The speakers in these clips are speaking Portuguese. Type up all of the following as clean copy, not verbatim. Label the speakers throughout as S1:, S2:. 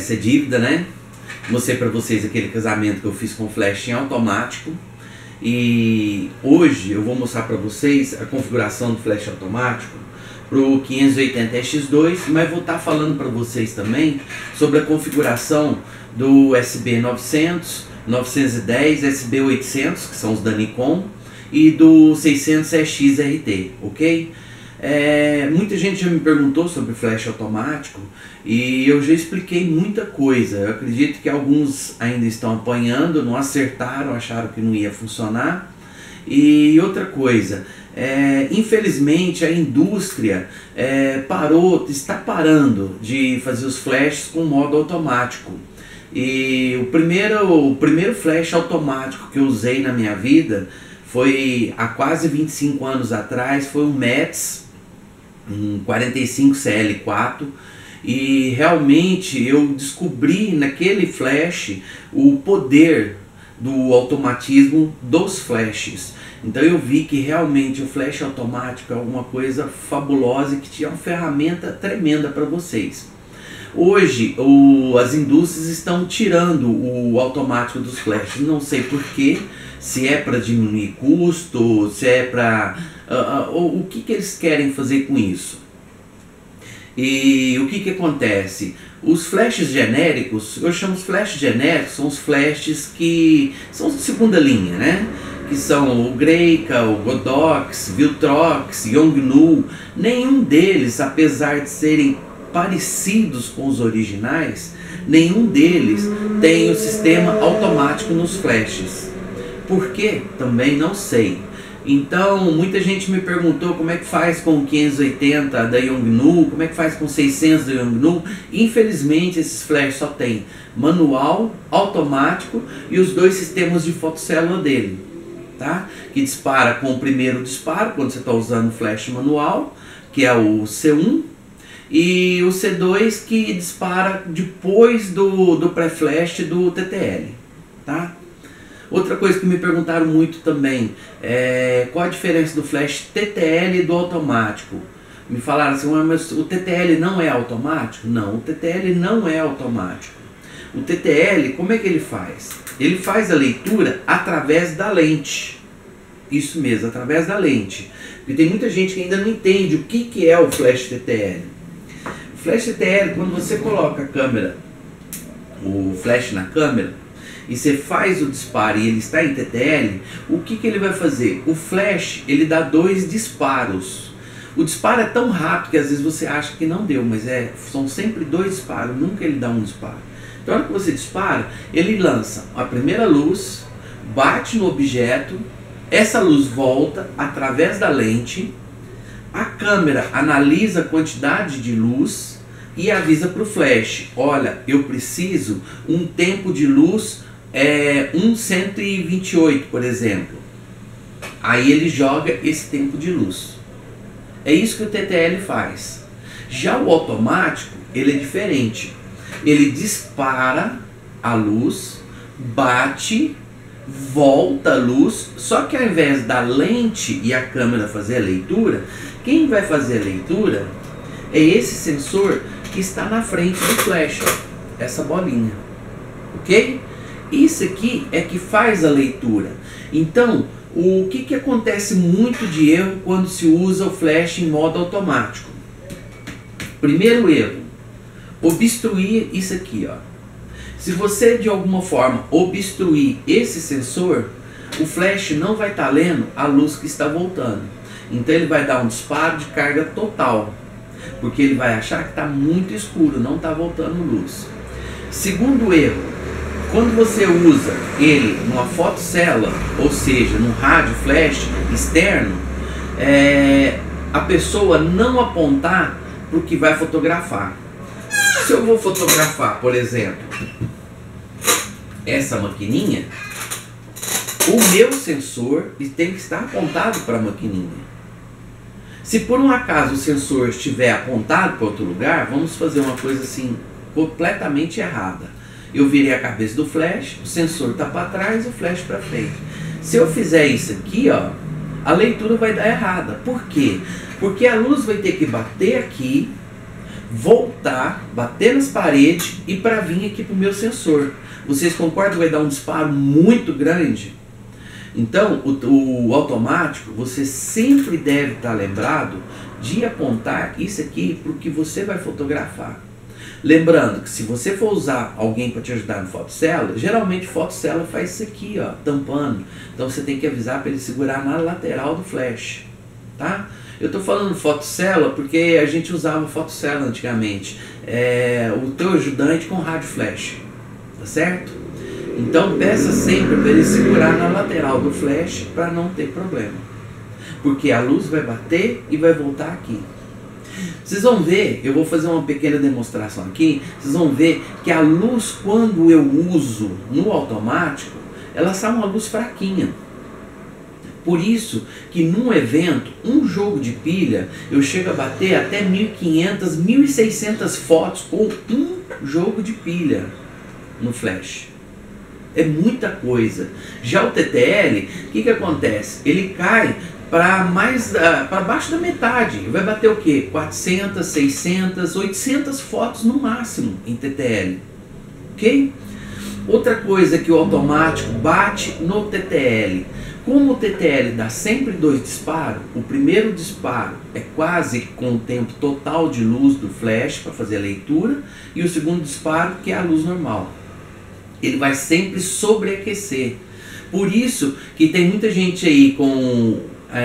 S1: essa dívida, né? Mostrei para vocês aquele casamento que eu fiz com flash em automático. E hoje eu vou mostrar para vocês a configuração do flash automático para o 580X2, mas vou estar falando para vocês também sobre a configuração do SB900, 910, SB800, que são os da Nikon, e do 600EX RT, ok? Muita gente já me perguntou sobre flash automático e eu já expliquei muita coisa. Eu acredito que alguns ainda estão apanhando, não acertaram, acharam que não ia funcionar. E outra coisa, infelizmente a indústria está parando de fazer os flashes com modo automático. E o primeiro flash automático que eu usei na minha vida foi há quase 25 anos atrás, foi um Metz, um 45CL4, e realmente eu descobri naquele flash o poder do automatismo dos flashes. Então eu vi que realmente o flash automático é alguma coisa fabulosa e que tinha uma ferramenta tremenda para vocês. Hoje as indústrias estão tirando o automático dos flashes, não sei porquê, se é para diminuir custo, se é para... o que eles querem fazer com isso? E o que acontece? Os flashes genéricos, eu chamo os flashes genéricos, são os flashes que são de segunda linha, né? Que são o Greika, o Godox, Viltrox, Yongnuo. Nenhum deles, apesar de serem parecidos com os originais, nenhum deles tem o sistema automático nos flashes. Por quê? Também não sei. Então, muita gente me perguntou como é que faz com o 580 da Yongnuo, como é que faz com o 600 da Yongnuo. Infelizmente, esses flashes só tem manual, automático e os dois sistemas de fotocélula dele, tá? Que dispara com o primeiro disparo, quando você está usando o flash manual, que é o C1, e o C2 que dispara depois do pré-flash do TTL, tá? Outra coisa que me perguntaram muito também qual a diferença do flash TTL e do automático. Me falaram assim, mas o TTL não é automático? Não, o TTL não é automático. O TTL, como é que ele faz? Ele faz a leitura através da lente. Isso mesmo, através da lente. Porque tem muita gente que ainda não entende o que é o flash TTL. O flash TTL, quando você coloca a câmera, o flash na câmera, e você faz o disparo e ele está em TTL, o que ele vai fazer? O flash, ele dá dois disparos. O disparo é tão rápido que às vezes você acha que não deu, mas são sempre dois disparos, nunca ele dá um disparo. Então, na hora que você dispara, ele lança a primeira luz, bate no objeto, essa luz volta através da lente, a câmera analisa a quantidade de luz e avisa para o flash, olha, eu preciso um tempo de luz 1/128, por exemplo. Aí ele joga esse tempo de luz. É isso que o TTL faz. Já o automático, ele é diferente. Ele dispara a luz, bate, volta a luz, só que ao invés da lente e a câmera fazer a leitura, quem vai fazer a leitura é esse sensor que está na frente do flash, ó, essa bolinha, ok? Isso aqui é que faz a leitura. Então, o que acontece muito de erro quando se usa o flash em modo automático? Primeiro erro, obstruir isso aqui, ó. Se você de alguma forma obstruir esse sensor, o flash não vai estar lendo a luz que está voltando. Então ele vai dar um disparo de carga total, porque ele vai achar que está muito escuro, não está voltando luz. Segundo erro, quando você usa ele numa fotocélula, ou seja, num rádio flash externo, a pessoa não apontar para o que vai fotografar. Se eu vou fotografar, por exemplo, essa maquininha, o meu sensor tem que estar apontado para a maquininha. Se por um acaso o sensor estiver apontado para outro lugar, vamos fazer uma coisa assim completamente errada. Eu virei a cabeça do flash, o sensor está para trás, o flash para frente. Se eu fizer isso aqui, ó, a leitura vai dar errada. Por quê? Porque a luz vai ter que bater aqui, voltar, bater nas paredes e para vir aqui para o meu sensor. Vocês concordam que vai dar um disparo muito grande? Então, o automático, você sempre deve estar lembrado de apontar isso aqui para o que você vai fotografar. Lembrando que se você for usar alguém para te ajudar no fotocélula, geralmente fotocélula faz isso aqui, ó, tampando. Então você tem que avisar para ele segurar na lateral do flash, tá? Eu estou falando fotocélula porque a gente usava fotocélula antigamente. O teu ajudante com rádio flash, tá certo? Então peça sempre para ele segurar na lateral do flash para não ter problema. Porque a luz vai bater e vai voltar aqui. Vocês vão ver, eu vou fazer uma pequena demonstração aqui, vocês vão ver que a luz, quando eu uso no automático, ela sai uma luz fraquinha. Por isso que num evento, um jogo de pilha, eu chego a bater até 1.500, 1.600 fotos com um jogo de pilha no flash. É muita coisa. Já o TTL, o que acontece? Ele cai para baixo da metade. Vai bater o quê? 400, 600, 800 fotos no máximo em TTL. Ok? Outra coisa que o automático bate no TTL. Como o TTL dá sempre 2 disparos, o primeiro disparo é quase com o tempo total de luz do flash para fazer a leitura, e o segundo disparo que é a luz normal. Ele vai sempre sobreaquecer. Por isso que tem muita gente aí com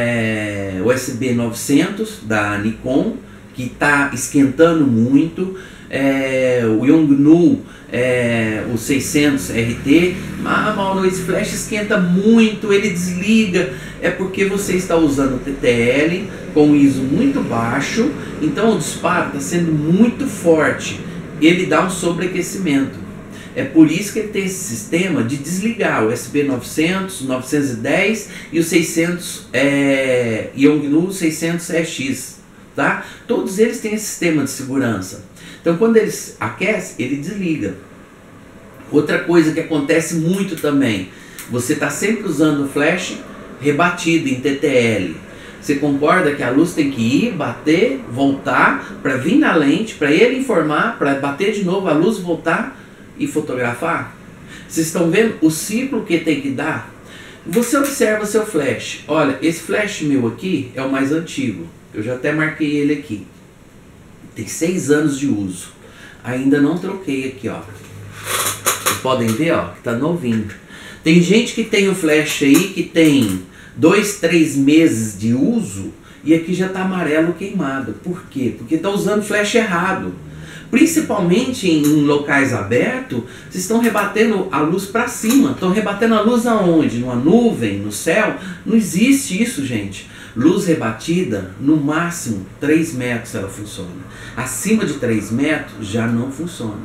S1: USB 900 da Nikon que está esquentando muito, o Yongnuo, o 600 RT, Mauro, esse flash esquenta muito, ele desliga. É porque você está usando o TTL com ISO muito baixo, então o disparo está sendo muito forte, ele dá um sobreaquecimento. É por isso que ele tem esse sistema de desligar o USB 900, 910 e o 600 Yongnuo 600EX, tá? Todos eles têm esse sistema de segurança. Então quando eles aquecem, ele desliga. Outra coisa que acontece muito também, você está sempre usando o flash rebatido em TTL. Você concorda que a luz tem que ir, bater, voltar, para vir na lente, para ele informar, para bater de novo a luz, voltar e fotografar? Vocês estão vendo o ciclo que tem que dar? Você observa seu flash. Olha, esse flash meu aqui é o mais antigo. Eu já até marquei ele aqui. Tem 6 anos de uso. Ainda não troquei aqui, ó. Vocês podem ver, ó, que tá novinho. Tem gente que tem o flash aí que tem 2, 3 meses de uso e aqui já tá amarelo queimado. Por quê? Porque tá usando flash errado. Principalmente em locais abertos, vocês estão rebatendo a luz para cima. Estão rebatendo a luz aonde? Numa nuvem, no céu? Não existe isso, gente. Luz rebatida, no máximo 3 metros ela funciona. Acima de 3 metros já não funciona.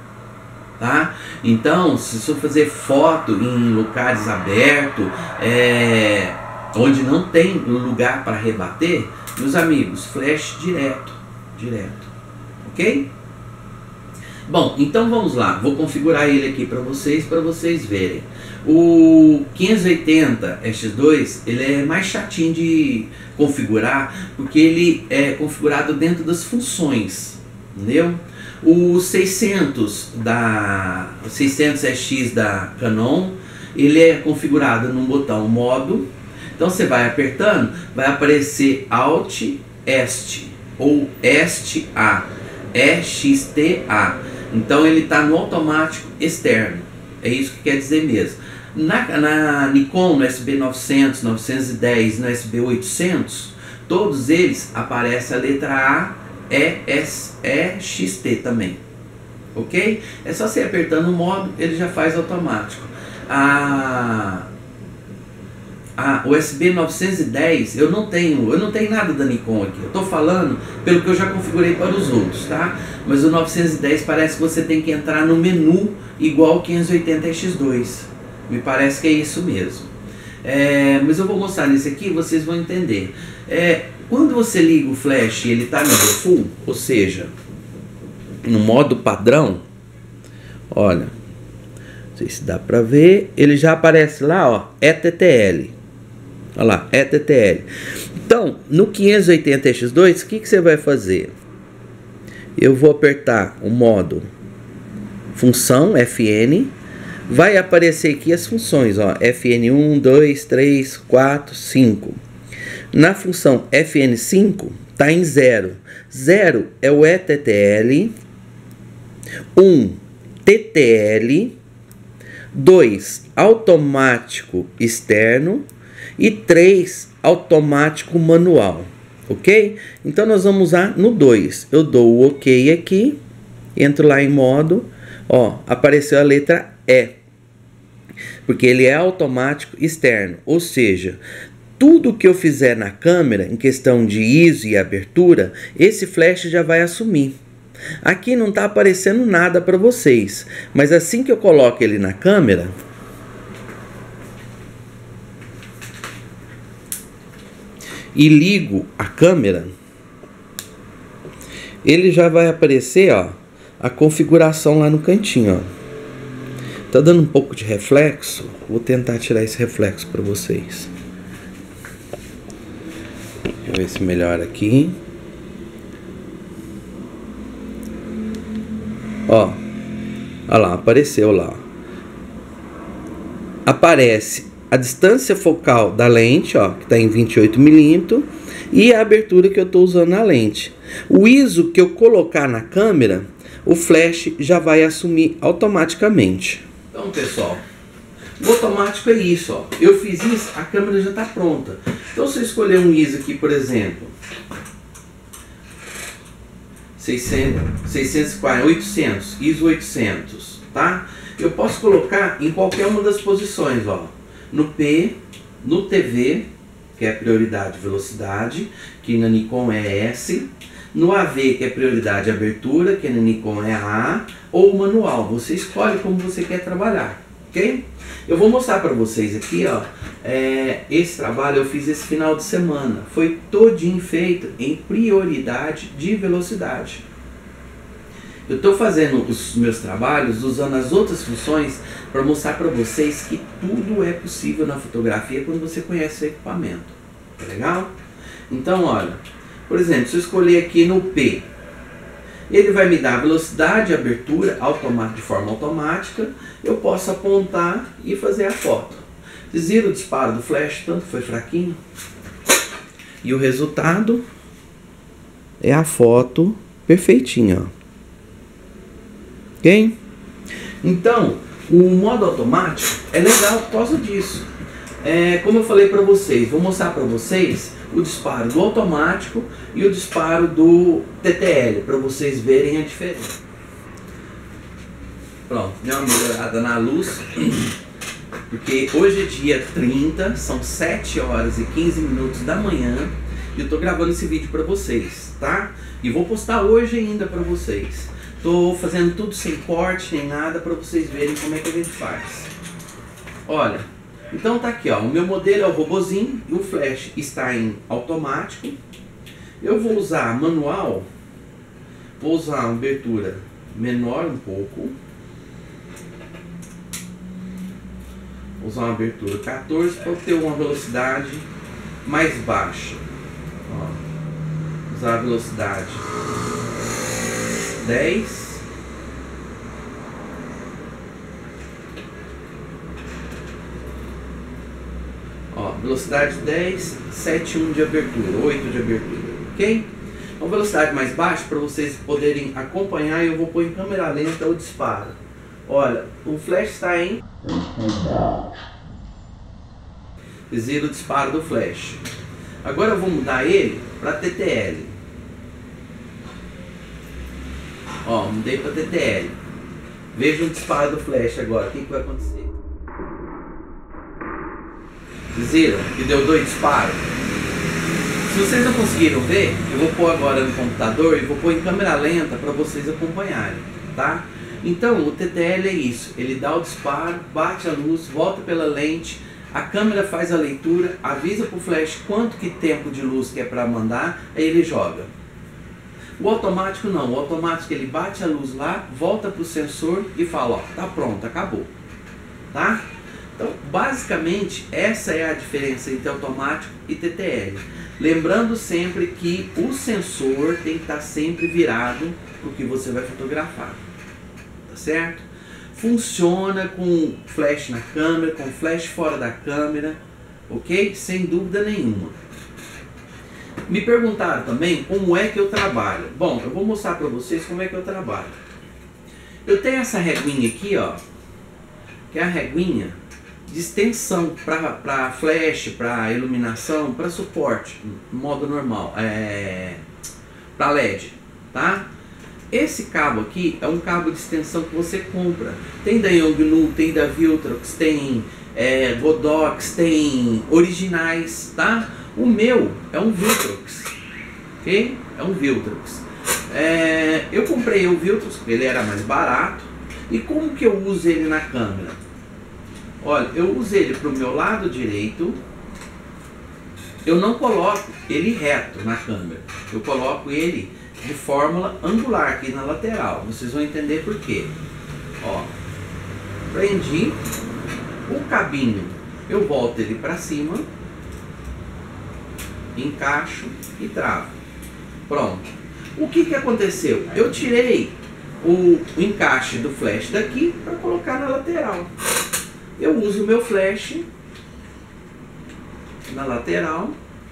S1: Tá? Então, se você for fazer foto em locais abertos, onde não tem lugar para rebater, meus amigos, flash direto. Ok? Bom, então vamos lá, vou configurar ele aqui para vocês verem. O 580X2, ele é mais chatinho de configurar, porque ele é configurado dentro das funções, entendeu? O 600X da Canon, ele é configurado num botão modo. Então você vai apertando, vai aparecer Alt Est ou Est A, EXTA. Então ele está no automático externo. É isso que quer dizer mesmo. Na Nikon, no SB 900, 910, no SB 800, todos eles aparece a letra A, EXT também. Ok? É só você apertando o modo, ele já faz automático. O SB 910 eu não tenho nada da Nikon aqui. Eu estou falando pelo que eu já configurei para os outros, tá? Mas o 910 parece que você tem que entrar no menu igual o 580X2. Me parece que é isso mesmo. Mas eu vou mostrar nesse aqui, vocês vão entender. Quando você liga o flash e ele está no full, ou seja, no modo padrão, olha, não sei se dá para ver, ele já aparece lá, ó, TTL. Olha lá, TTL. Então, no 580X2, o que você vai fazer? eu vou apertar o modo função FN, vai aparecer aqui as funções, ó, FN1, 2, 3, 4, 5. Na função FN5 está em 0. 0 é o ETTL, 1 TTL, 2 automático externo e 3 automático manual, ok? Então nós vamos usar no 2. Eu dou o OK aqui, entro lá em modo, ó, apareceu a letra E, porque ele é automático externo, ou seja, tudo que eu fizer na câmera, em questão de ISO e abertura, esse flash já vai assumir. Aqui não está aparecendo nada para vocês, mas assim que eu coloco ele na câmera, e ligo a câmera, ele já vai aparecer, ó, a configuração lá no cantinho, ó. Tá dando um pouco de reflexo, vou tentar tirar esse reflexo para vocês. Deixa eu ver se melhora aqui. Ó, olha lá, apareceu lá. Aparece a distância focal da lente, ó, que está em 28 mm, e a abertura que eu estou usando na lente. O ISO que eu colocar na câmera, o flash já vai assumir automaticamente. Então, pessoal, o automático é isso, ó. Eu fiz isso, a câmera já está pronta. Então, se eu escolher um ISO aqui, por exemplo, 640, 800, ISO 800, tá? Eu posso colocar em qualquer uma das posições, ó. No P, no TV, que é prioridade velocidade, que na Nikon é S. No AV, que é prioridade abertura, que na Nikon é A. Ou manual, você escolhe como você quer trabalhar, ok? Eu vou mostrar para vocês aqui, ó, esse trabalho eu fiz esse final de semana. Foi todinho feito em prioridade de velocidade. Eu estou fazendo os meus trabalhos usando as outras funções para mostrar para vocês que tudo é possível na fotografia quando você conhece o equipamento. Tá legal? Então, olha, por exemplo, se eu escolher aqui no P, ele vai me dar velocidade, abertura de forma automática. Eu posso apontar e fazer a foto. Vocês viram o disparo do flash, tanto foi fraquinho? E o resultado é a foto perfeitinha, ó. Ok? Então, o modo automático é legal por causa disso. Como eu falei para vocês, vou mostrar para vocês o disparo do automático e o disparo do TTL, para vocês verem a diferença. Pronto, deu uma melhorada na luz, porque hoje é dia 30, são 7 horas e 15 minutos da manhã, e eu tô gravando esse vídeo para vocês, tá? E vou postar hoje ainda para vocês. Tô fazendo tudo sem corte nem nada, para vocês verem como é que a gente faz. Olha, então tá aqui, ó, o meu modelo é o robozinho e o flash está em automático. Eu vou usar manual, vou usar uma abertura menor um pouco. Vou usar uma abertura 14 para ter uma velocidade mais baixa. Ó, usar a velocidade 10. Ó, velocidade 10, 7,1 de abertura, 8 de abertura, ok? Então velocidade mais baixa para vocês poderem acompanhar, e eu vou pôr em câmera lenta o disparo. Olha, o flash está em... Vocês viram o disparo do flash. Agora eu vou mudar ele para TTL. Ó, mudei para TTL. Veja o disparo do flash agora, o que vai acontecer? Vocês viram que deu 2 disparos? Se vocês não conseguiram ver, eu vou pôr agora no computador e vou pôr em câmera lenta para vocês acompanharem, tá? Então o TTL é isso, ele dá o disparo, bate a luz, volta pela lente, a câmera faz a leitura, avisa para o flash quanto que tempo de luz que é para mandar, aí ele joga. O automático não, o automático ele bate a luz lá, volta para o sensor e fala, ó, tá pronto, acabou, tá? Então basicamente essa é a diferença entre automático e TTL. Lembrando sempre que o sensor tem que estar sempre virado para o que você vai fotografar, tá certo? Funciona com flash na câmera, com flash fora da câmera, ok? Sem dúvida nenhuma. Me perguntaram também como é que eu trabalho. Bom, eu vou mostrar para vocês como é que eu trabalho. Eu tenho essa reguinha aqui, ó, que é a reguinha de extensão para flash, para iluminação, para suporte, modo normal, para LED, tá? Esse cabo aqui é um cabo de extensão que você compra. Tem da Yongnuo, tem da Viltrox, tem Godox, tem originais, tá? O meu é um Viltrox, ok? É um Viltrox. Eu comprei o Viltrox porque ele era mais barato. E como que eu uso ele na câmera? Olha, eu uso ele para o meu lado direito. Eu não coloco ele reto na câmera. Eu coloco ele de fórmula angular aqui na lateral. Vocês vão entender por quê. Ó, prendi o cabinho, eu volto ele para cima, encaixo e travo. Pronto. O que que aconteceu? Eu tirei o encaixe do flash daqui para colocar na lateral. Eu uso o meu flash na lateral.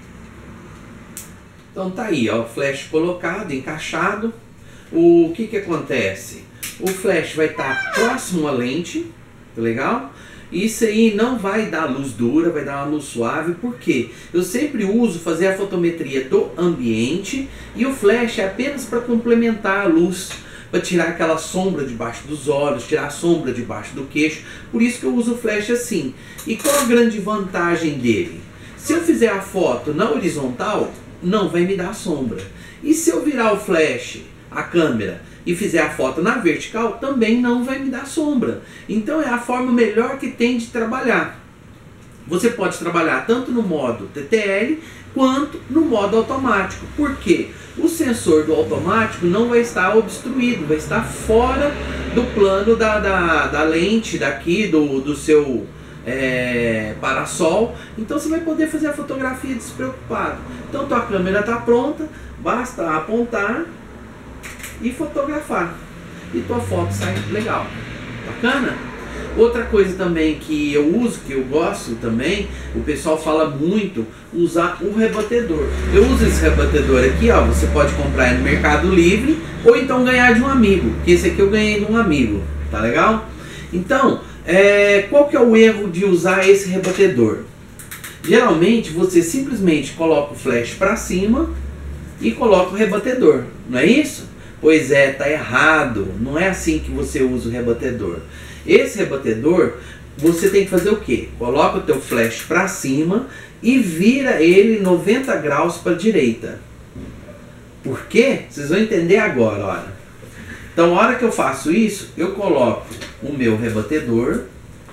S1: Então tá aí, ó, o flash colocado, encaixado. O que que acontece? O flash vai estar próximo à lente, tá legal? Isso aí não vai dar luz dura, vai dar uma luz suave, porque eu sempre uso fazer a fotometria do ambiente e o flash é apenas para complementar a luz, para tirar aquela sombra debaixo dos olhos, tirar a sombra debaixo do queixo. Por isso que eu uso o flash assim. E qual a grande vantagem dele? Se eu fizer a foto na horizontal, não vai me dar sombra. E se eu virar o flash, a câmera, e fizer a foto na vertical, também não vai me dar sombra. Então é a forma melhor que tem de trabalhar. Você pode trabalhar tanto no modo TTL quanto no modo automático. Por quê? O sensor do automático não vai estar obstruído, vai estar fora do plano da lente daqui, do seu parasol. Então você vai poder fazer a fotografia despreocupado. Então tua câmera está pronta, basta apontar e fotografar e tua foto sai legal, bacana? Outra coisa também que eu uso, que eu gosto também, o pessoal fala muito, usar o rebatedor. Eu uso esse rebatedor aqui, ó, você pode comprar no Mercado Livre ou então ganhar de um amigo, que esse aqui eu ganhei de um amigo, tá legal? Então, qual que é o erro de usar esse rebatedor? Geralmente você simplesmente coloca o flash para cima e coloca o rebatedor, não é isso? Pois é, tá errado. Não é assim que você usa o rebatedor. Esse rebatedor, você tem que fazer o quê? Coloca o teu flash para cima e vira ele 90 graus para a direita. Por quê? Vocês vão entender agora, olha. Então, a hora que eu faço isso, eu coloco o meu rebatedor.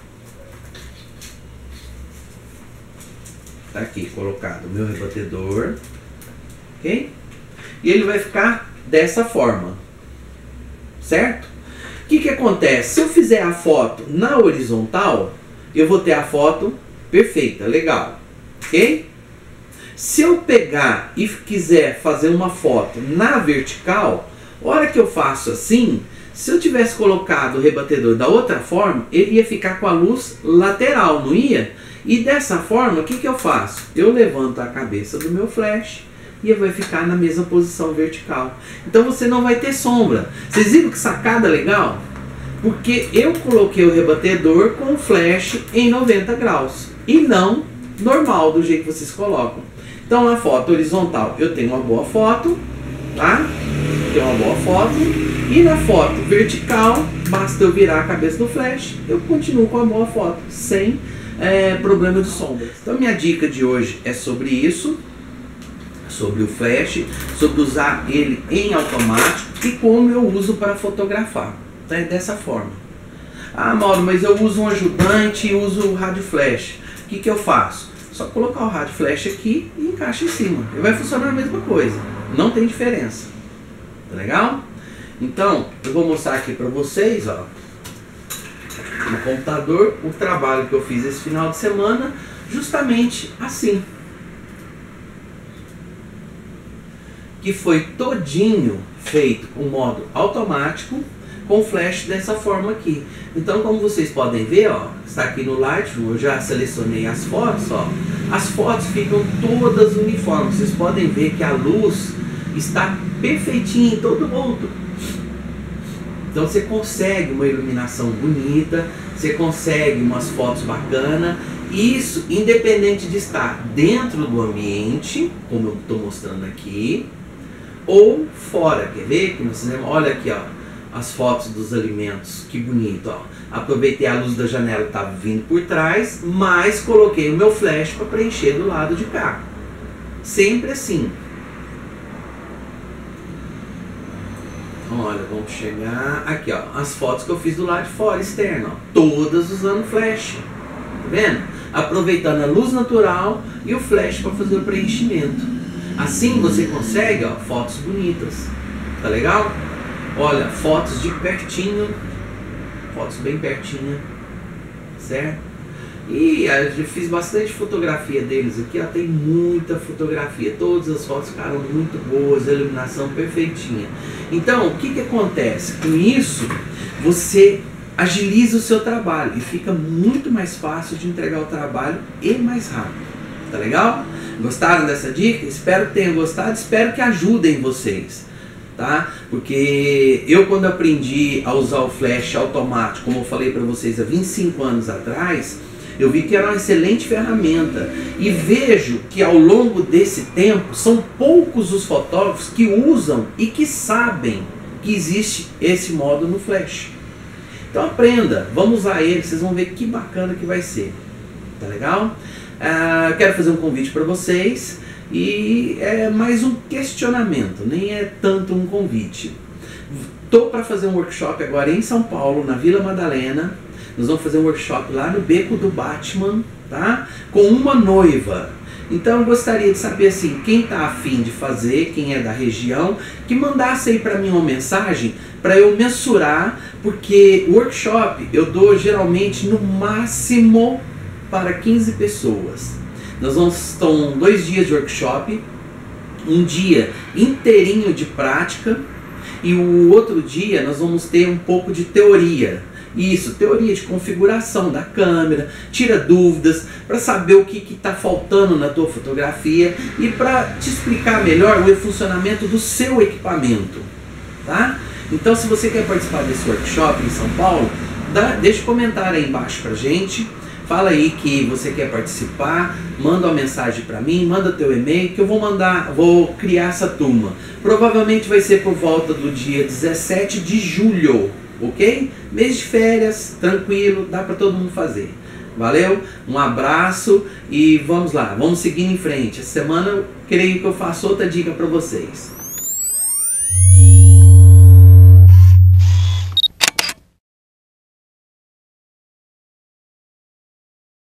S1: Tá aqui colocado o meu rebatedor. Ok? E ele vai ficar dessa forma, certo? O que que acontece? Se eu fizer a foto na horizontal, eu vou ter a foto perfeita, legal, ok? Se eu pegar e quiser fazer uma foto na vertical, a hora que eu faço assim, se eu tivesse colocado o rebatedor da outra forma, ele ia ficar com a luz lateral, não ia? E dessa forma, o que que eu faço? Eu levanto a cabeça do meu flash e vai ficar na mesma posição vertical. Então você não vai ter sombra. Vocês viram que sacada legal? Porque eu coloquei o rebatedor com o flash em 90 graus e não normal, do jeito que vocês colocam. Então na foto horizontal eu tenho uma boa foto, tá? Tenho uma boa foto. E na foto vertical, basta eu virar a cabeça do flash, eu continuo com a boa foto, sem problema de sombra. Então minha dica de hoje é sobre isso, sobre o flash, sobre usar ele em automático e como eu uso para fotografar. Então é dessa forma. Ah, Mauro, mas eu uso um ajudante e uso o rádio flash. O que que eu faço? Só colocar o rádio flash aqui e encaixa em cima. E vai funcionar a mesma coisa. Não tem diferença. Tá legal? Então, eu vou mostrar aqui para vocês, ó, no computador, o trabalho que eu fiz esse final de semana, justamente assim. que foi todinho feito com modo automático, com flash dessa forma aqui. Então, como vocês podem ver, ó, está aqui no Lightroom, eu já selecionei as fotos, ó, as fotos ficam todas uniformes. Vocês podem ver que a luz está perfeitinha em todo mundo. Então você consegue uma iluminação bonita, você consegue umas fotos bacanas. Isso independente de estar dentro do ambiente, como eu estou mostrando aqui, ou fora. Quer ver? Que no cinema, olha aqui, ó, as fotos dos alimentos, que bonito, ó. Aproveitei a luz da janela que estava vindo por trás, mas coloquei o meu flash para preencher do lado de cá. Sempre assim. Olha, vamos chegar aqui, ó, as fotos que eu fiz do lado de fora, externo, ó, todas usando flash. Tá vendo? Aproveitando a luz natural e o flash para fazer o preenchimento. Assim você consegue, ó, fotos bonitas. Tá legal? Olha, fotos de pertinho, fotos bem pertinho, certo? E eu fiz bastante fotografia deles aqui, ó, tem muita fotografia, todas as fotos ficaram muito boas, a iluminação perfeitinha. Então, o que que acontece? Com isso, você agiliza o seu trabalho e fica muito mais fácil de entregar o trabalho e mais rápido. Tá legal? Gostaram dessa dica? Espero que tenham gostado, espero que ajudem vocês. Tá? Porque eu, quando aprendi a usar o flash automático, como eu falei para vocês há 25 anos atrás, eu vi que era uma excelente ferramenta e vejo que ao longo desse tempo são poucos os fotógrafos que usam e que sabem que existe esse modo no flash. Então aprenda, vamos usar ele, vocês vão ver que bacana que vai ser. Tá legal? Quero fazer um convite para vocês. E é mais um questionamento, nem é tanto um convite. Estou para fazer um workshop agora em São Paulo, na Vila Madalena. Nós vamos fazer um workshop lá no Beco do Batman, tá? Com uma noiva. Então eu gostaria de saber assim, quem está afim de fazer, quem é da região, que mandasse aí para mim uma mensagem para eu mensurar, porque o workshop eu dou geralmente no máximo para 15 pessoas. Nós vamos ter 2 dias de workshop, um dia inteirinho de prática e o outro dia nós vamos ter um pouco de teoria. Isso, teoria de configuração da câmera, tira dúvidas para saber o que está faltando na tua fotografia e para te explicar melhor o funcionamento do seu equipamento, tá? Então, se você quer participar desse workshop em São Paulo, deixa um comentário aí embaixo pra gente. Fala aí que você quer participar, manda uma mensagem para mim, manda teu e-mail que eu vou criar essa turma. Provavelmente vai ser por volta do dia 17 de julho, ok? Mês de férias, tranquilo, dá para todo mundo fazer. Valeu? Um abraço e vamos lá, vamos seguir em frente. Essa semana eu creio que eu faço outra dica para vocês.